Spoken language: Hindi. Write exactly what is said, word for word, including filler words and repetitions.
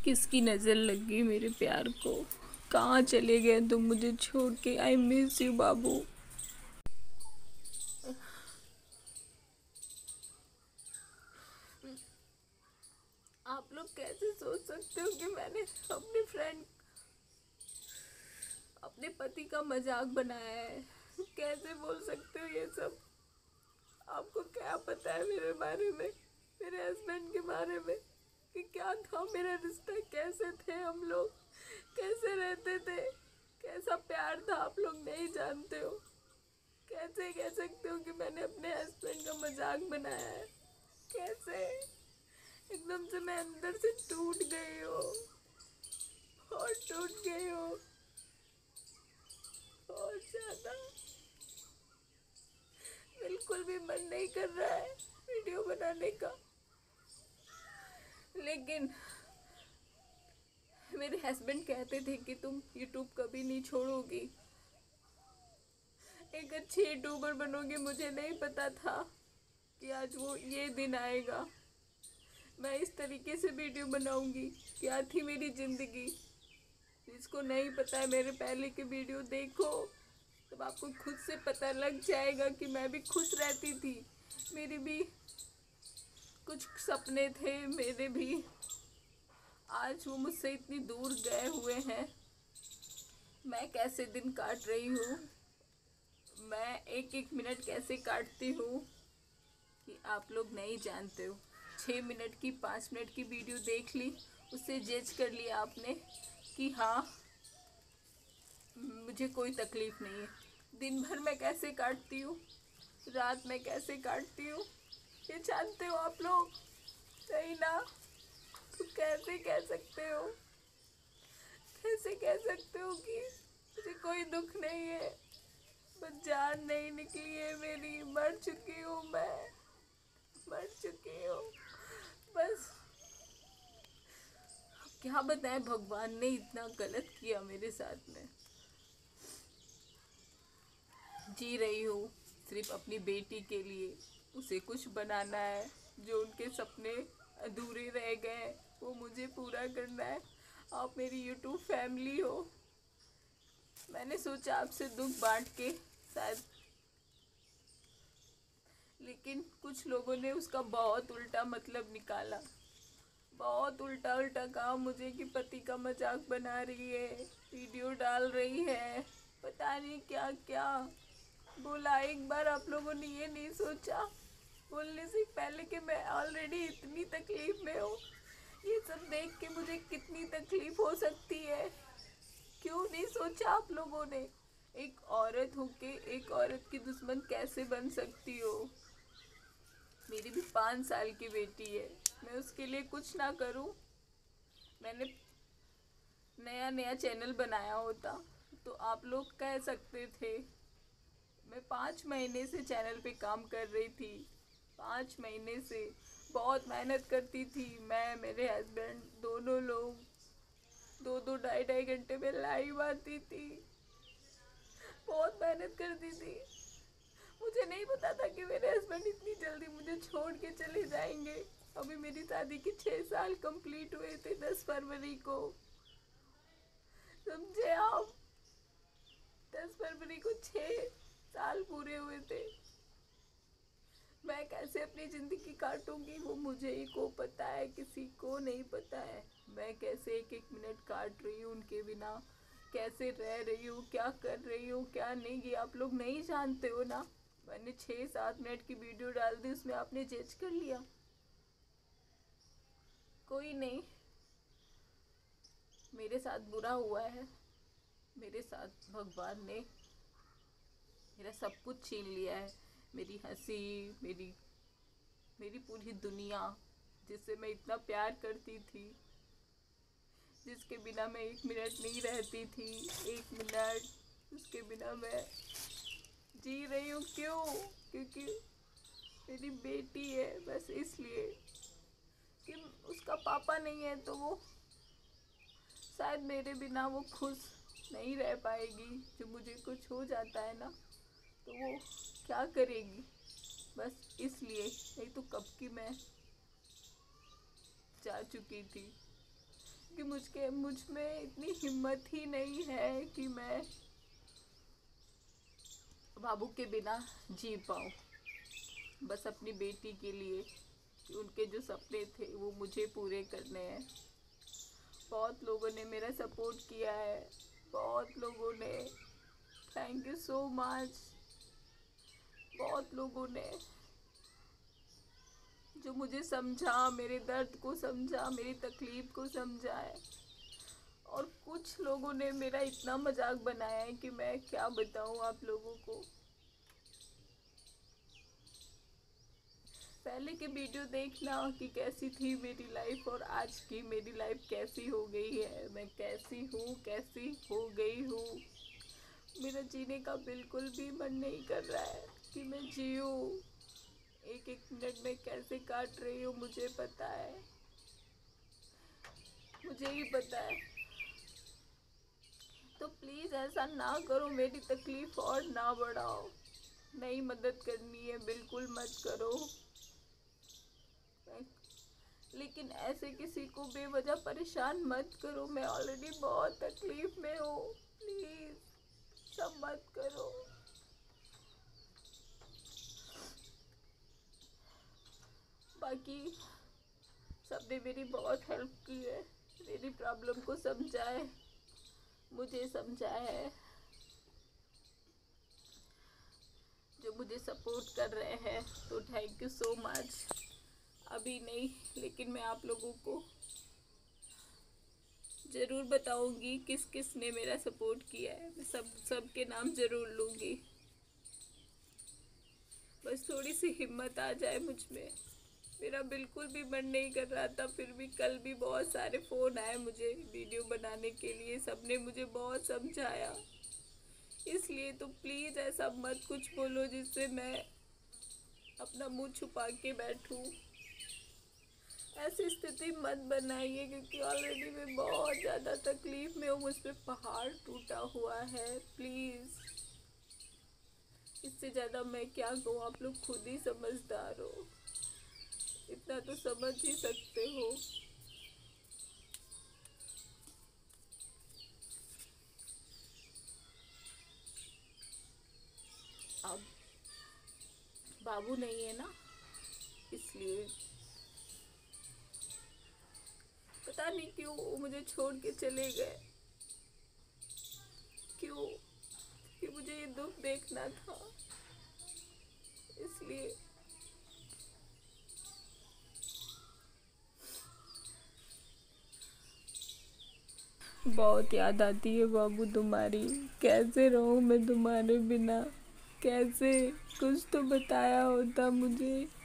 किसकी नज़र लग गई मेरे प्यार को। कहाँ चले गए तुम मुझे छोड़ के। आई मिस यू बाबू। आप लोग कैसे सोच सकते हो कि मैंने अपने फ्रेंड अपने पति का मजाक बनाया है। कैसे बोल सकते हो ये सब। आपको क्या पता है मेरे बारे में, मेरे हस्बैंड के बारे में, कि क्या था मेरा रिश्ता, कैसे थे हम लोग, कैसे रहते थे, कैसा प्यार था, आप लोग नहीं जानते हो। कैसे कह सकते हो कि मैंने अपने हस्बैंड का मजाक बनाया है। कैसे एकदम से मैं अंदर से टूट गई हूँ और टूट गई हूँ और ज्यादा। बिल्कुल भी मन नहीं कर रहा है वीडियो बनाने का, लेकिन मेरे हस्बैंड कहते थे कि तुम यूट्यूब कभी नहीं छोड़ोगी, एक अच्छी यूट्यूबर बनोगी। मुझे नहीं पता था कि आज वो ये दिन आएगा। मैं इस तरीके से वीडियो बनाऊंगी। क्या थी मेरी ज़िंदगी, जिसको नहीं पता है मेरे पहले के वीडियो देखो, तब आपको खुद से पता लग जाएगा कि मैं भी खुश रहती थी। मेरी भी कुछ सपने थे, मेरे भी। आज वो मुझसे इतनी दूर गए हुए हैं। मैं कैसे दिन काट रही हूँ, मैं एक एक मिनट कैसे काटती हूँ कि आप लोग नहीं जानते हो। छः मिनट की पाँच मिनट की वीडियो देख ली, उससे जज कर लिया आपने कि हाँ मुझे कोई तकलीफ़ नहीं है। दिन भर मैं कैसे काटती हूँ, रात में कैसे काटती हूँ, ये जानते हो आप लोग नहीं ना। तो कैसे कह सकते हो, कैसे कह सकते हो कि मुझे कोई दुख नहीं है। बस जान नहीं निकली है मेरी, मर चुकी हूँ मैं, मर चुकी हूँ बस। क्या बताएं, भगवान ने इतना गलत किया मेरे साथ में। जी रही हूँ सिर्फ अपनी बेटी के लिए। उसे कुछ बनाना है, जो उनके सपने अधूरे रह गए वो मुझे पूरा करना है। आप मेरी यूट्यूब फैमिली हो। मैंने सोचा आपसे दुख बांट के शायद, लेकिन कुछ लोगों ने उसका बहुत उल्टा मतलब निकाला। बहुत उल्टा उल्टा कहा मुझे कि पति का मजाक बना रही है, वीडियो डाल रही है, पता नहीं क्या क्या बोला। एक बार आप लोगों ने ये नहीं सोचा बोलने से पहले कि मैं ऑलरेडी इतनी तकलीफ में हूँ। ये सब देख के मुझे कितनी तकलीफ हो सकती है, क्यों नहीं सोचा आप लोगों ने। एक औरत होके एक औरत की दुश्मन कैसे बन सकती हो। मेरी भी पाँच साल की बेटी है, मैं उसके लिए कुछ ना करूं। मैंने नया नया चैनल बनाया होता तो आप लोग कह सकते थे। मैं पाँच महीने से चैनल पे काम कर रही थी, पाँच महीने से बहुत मेहनत करती थी। मैं, मेरे हस्बैंड, दोनों लोग दो दो ढाई ढाई घंटे में लाइव आती थी, बहुत मेहनत करती थी। मुझे नहीं पता था कि मेरे हस्बैंड इतनी जल्दी मुझे छोड़ के चले जाएंगे। अभी मेरी शादी के छः साल कंप्लीट हुए थे दस फरवरी को, समझे आप। दस फरवरी को छः साल पूरे हुए थे। मैं कैसे अपनी ज़िंदगी काटूंगी वो मुझे ही को पता है, किसी को नहीं पता है। मैं कैसे एक एक मिनट काट रही हूँ उनके बिना, कैसे रह रही हूँ, क्या कर रही हूँ क्या नहीं, ये आप लोग नहीं जानते हो ना। मैंने छः सात मिनट की वीडियो डाल दी, उसमें आपने जज कर लिया। कोई नहीं, मेरे साथ बुरा हुआ है, मेरे साथ भगवान ने मेरा सब कुछ छीन लिया है। मेरी हंसी, मेरी मेरी पूरी दुनिया, जिससे मैं इतना प्यार करती थी, जिसके बिना मैं एक मिनट नहीं रहती थी, एक मिनट उसके बिना मैं जी रही हूँ। क्यों? क्योंकि मेरी बेटी है, बस इसलिए कि उसका पापा नहीं है तो वो शायद मेरे बिना वो खुश नहीं रह पाएगी। जब मुझे कुछ हो जाता है ना तो वो क्या करेगी, बस इसलिए। नहीं तो कब की मैं जा चुकी थी। कि मुझके मुझ में इतनी हिम्मत ही नहीं है कि मैं बाबू के बिना जी पाऊँ। बस अपनी बेटी के लिए कि उनके जो सपने थे वो मुझे पूरे करने हैं। बहुत लोगों ने मेरा सपोर्ट किया है, बहुत लोगों ने, थैंक यू सो मच। बहुत लोगों ने जो मुझे समझा, मेरे दर्द को समझा, मेरी तकलीफ़ को समझा है। और कुछ लोगों ने मेरा इतना मजाक बनाया है कि मैं क्या बताऊं आप लोगों को। पहले के वीडियो देखना कि कैसी थी मेरी लाइफ और आज की मेरी लाइफ कैसी हो गई है। मैं कैसी हूँ, कैसी हो गई हूँ। मेरा जीने का बिल्कुल भी मन नहीं कर रहा है कि मैं जीऊँ। एक एक मिनट में कैसे काट रही हूँ मुझे पता है, मुझे ही पता है। तो प्लीज़ ऐसा ना करो, मेरी तकलीफ़ और ना बढ़ाओ। नहीं मदद करनी है बिल्कुल मत करो, लेकिन ऐसे किसी को बेवजह परेशान मत करो। मैं ऑलरेडी बहुत तकलीफ़ में हूँ, प्लीज़ सब मत करो। बाकी सबने मेरी बहुत हेल्प की है, मेरी प्रॉब्लम को समझा है, मुझे समझा है। जो मुझे सपोर्ट कर रहे हैं तो थैंक यू सो मच। अभी नहीं, लेकिन मैं आप लोगों को ज़रूर बताऊंगी किस किस ने मेरा सपोर्ट किया है। मैं सब सब के नाम ज़रूर लूँगी। बस थोड़ी सी हिम्मत आ जाए मुझ में। मेरा बिल्कुल भी मन नहीं कर रहा था, फिर भी कल भी बहुत सारे फ़ोन आए मुझे वीडियो बनाने के लिए। सबने मुझे बहुत समझाया, इसलिए तो प्लीज़ ऐसा मत कुछ बोलो जिससे मैं अपना मुंह छुपा के बैठूं। ऐसी स्थिति मत बनाइए, क्योंकि ऑलरेडी मैं बहुत ज़्यादा तकलीफ़ में हूँ। मुझ पे पहाड़ टूटा हुआ है। प्लीज़ इससे ज़्यादा मैं क्या कहूँ, आप लोग खुद ही समझदार हो, इतना तो समझ ही सकते हो। अब बाबू नहीं है ना, इसलिए पता नहीं क्यों वो मुझे छोड़ के चले गए। क्यों? कि मुझे ये दुख देखना था, इसलिए। बहुत याद आती है बाबू तुम्हारी। कैसे रहूं मैं तुम्हारे बिना, कैसे? कुछ तो बताया होता मुझे।